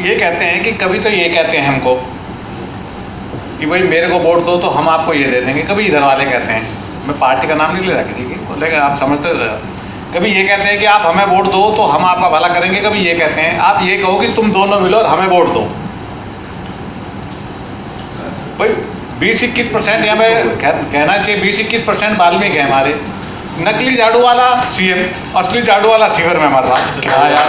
ये कहते हैं कि कभी तो ये कहते हैं हमको कि भाई मेरे को वोट दो तो हम आपको ये दे देंगे। कभी इधर वाले कहते हैं, मैं पार्टी का नाम नहीं ले रहा किसी की, लेकिन आप समझते हो। कभी ये कहते हैं कि आप हमें वोट दो तो हम आपका भला करेंगे। कभी ये कहते हैं आप ये कहो कि तुम दोनों मिलो और हमें वोट दो। भाई 20-21% यहाँ पे कहना चाहिए 20-21% वाल्मीकि है हमारे। नकली झाड़ू वाला सीएम, असली झाड़ू वाला शिविर में मर रहा। क्या यार,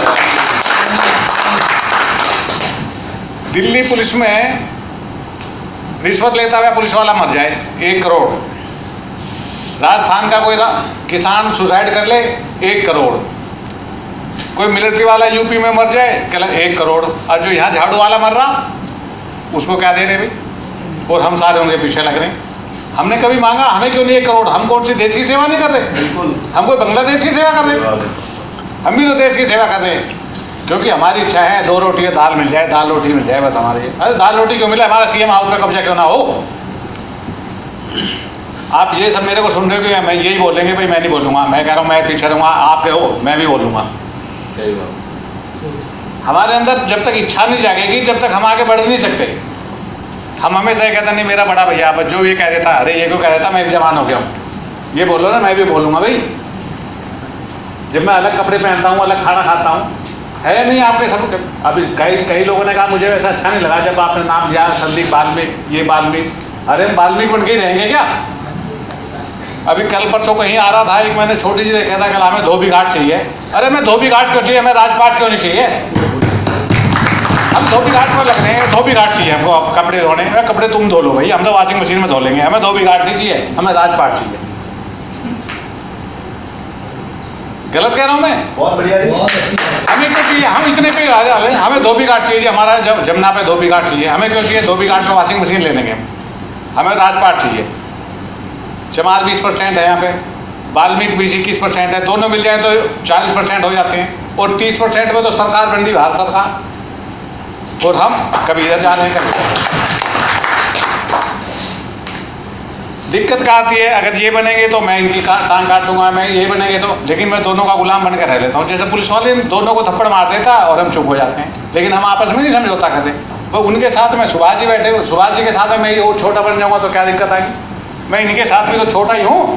दिल्ली पुलिस में रिश्वत लेता हुआ पुलिस वाला मर जाए 1 करोड़। राजस्थान का कोई किसान सुसाइड कर ले 1 करोड़। कोई मिलिट्री वाला यूपी में मर जाए 1 करोड़। और जो यहाँ झाड़ू वाला मर रहा उसको क्या दे रहे भाई, और हम सारे उनके पीछे लग रहे हैं। हमने कभी मांगा हमें क्यों नहीं 1 करोड़? हम कौन सी देश की सेवा नहीं कर रहे? बिल्कुल, हम कोई बांग्लादेश की सेवा कर रहे हैं? हम भी तो देश की सेवा कर रहे हैं, क्योंकि हमारी इच्छा है 2 रोटी दाल मिल जाए, दाल रोटी मिल जाए बस हमारी। अरे दाल रोटी क्यों मिले, हमारा सीएम हाउस में कब्जा क्यों ना हो? आप ये सब मेरे को सुन रहे हो कि मैं यही बोलेंगे भाई, मैं नहीं बोलूँगा। मैं कह रहा हूँ मैं पीछे रहूँगा, आप हो मैं भी बोलूँगा। हमारे अंदर जब तक इच्छा नहीं जागेगी जब तक हम आगे बढ़ नहीं सकते। हम हमेशा ये कहते नहीं मेरा बड़ा भैया, बस जो ये कह देता, अरे ये क्यों कह देता, मैं भी जवान हो गया हूँ, ये बोलो ना, मैं भी बोलूँगा भाई। जब मैं अलग कपड़े पहनता हूँ, अलग खाना खाता हूँ, है नहीं आपके सब। अभी कई लोगों ने कहा मुझे वैसा अच्छा नहीं लगा जब आपने नाम लिया संदीप वाल्मीकि, ये वाल्मीकि। अरे वाल्मीकि बन के ही रहेंगे क्या? अभी कल परसों कहीं आ रहा था, एक मैंने छोटी जी देखा था, कल हमें धोबी घाट चाहिए। अरे मैं धोबी घाट क्यों चाहिए, हमें राजपाट क्यों नहीं चाहिए? हम धोबी घाट में लग रहे हैं, धोबी घाट चाहिए हमको कपड़े धोने। कपड़े तुम धो लो भाई, हम तो वॉशिंग मशीन में धो लेंगे, हमें धोबी घाट नहीं चाहिए, हमें राजपाट चाहिए। गलत कह रहा हूँ मैं? बहुत बढ़िया, हमें क्यों चाहिए? हम इतने पे हमें धोबी घाट चाहिए, हमारा जमुना पे धोबी घाट चाहिए। हमें क्यों चाहिए धोबी घाट में वॉशिंग मशीन ले लेंगे? हमें राजपाट चाहिए। चमार 20% है यहाँ पे, वाल्मीकि 20-21% है, दोनों मिल जाए तो 40% हो जाते हैं। और 30% में तो सरकार बन रही, भारत सरकार, और हम कभी इधर जा रहे हैं, कभी दिक्कत क्या आती है। अगर ये बनेंगे तो मैं इनकी टांग काट दूंगा, मैं ये बनेंगे तो, लेकिन मैं दोनों का गुलाम बनकर रह लेता हूँ। जैसे पुलिस वाले दोनों को थप्पड़ मार देता और हम चुप हो जाते हैं, लेकिन हम आपस में नहीं समझौता कर रहे। वो उनके साथ में सुभाष जी बैठे, सुभाष जी के साथ में मैं ये छोटा बन जाऊँगा तो क्या दिक्कत आएगी? मैं इनके साथ भी तो छोटा ही हूँ।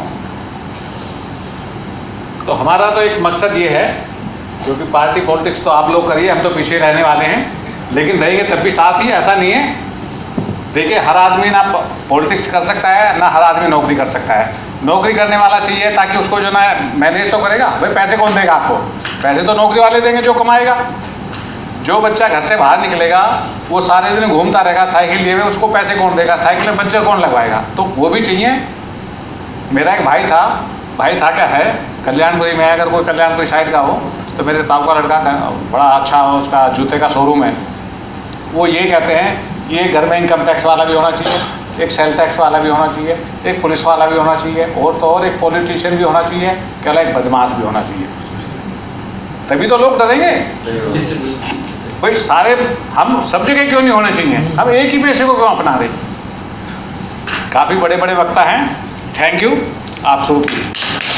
तो हमारा तो एक मकसद ये है, क्योंकि पार्टी पॉलिटिक्स तो आप लोग करिए, हम तो पीछे रहने वाले हैं, लेकिन रहेंगे तब भी साथ ही। ऐसा नहीं है, देखिए हर आदमी ना पॉलिटिक्स कर सकता है, ना हर आदमी नौकरी कर सकता है। नौकरी करने वाला चाहिए ताकि उसको जो ना मैनेज तो करेगा। भाई पैसे कौन देगा आपको? पैसे तो नौकरी वाले देंगे जो कमाएगा। जो बच्चा घर से बाहर निकलेगा वो सारे दिन घूमता रहेगा साइकिल लिए हुए, उसको पैसे कौन देगा? साइकिल में बच्चे कौन लगवाएगा? तो वो भी चाहिए। मेरा एक भाई था क्या है, कल्याणपुरी में, अगर कोई कल्याणपुरी साइड का हो तो मेरे ताऊ का लड़का बड़ा अच्छा हो, उसका जूते का शोरूम है। वो ये कहते हैं ये घर में इनकम टैक्स वाला भी होना चाहिए, एक सेल टैक्स वाला भी होना चाहिए, एक पुलिस वाला भी होना चाहिए, और तो और एक पॉलिटिशियन भी होना चाहिए, क्या एक बदमाश भी होना चाहिए, तभी तो लोग डरेंगे। भाई सारे हम सब जगह क्यों नहीं होने चाहिए? हम एक ही पेशे को क्यों अपना रहे? काफ़ी बड़े बड़े वक्ता हैं। थैंक यू, आप शुरू कीजिए।